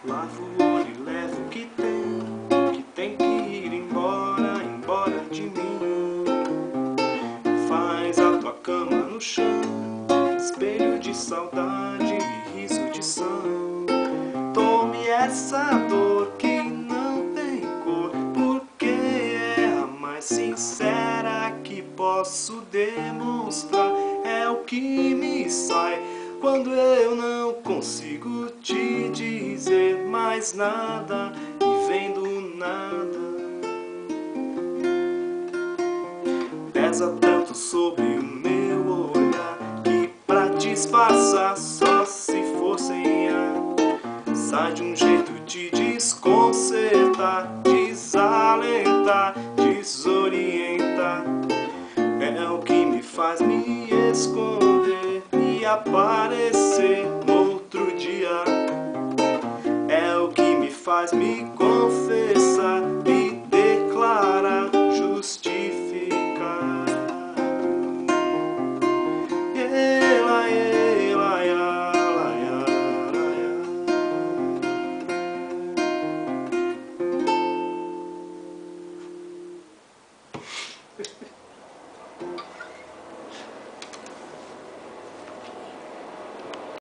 Lavo o olho e levo o que tem que ir embora, embora de mim. Faz a tua cama no chão, espelho de saudade e riso de sangue. Tome essa dor que não tem cor, porque é a mais sincera que posso demonstrar. É o que me sai quando eu não consigo te dizer mais nada e vem do nada. Pesa tanto sobre o meu olhar que pra disfarçar só se for sem ar. Sai de um jeito de desconcertar, desalentar, desorientar. É o que me faz me esconder e aparecer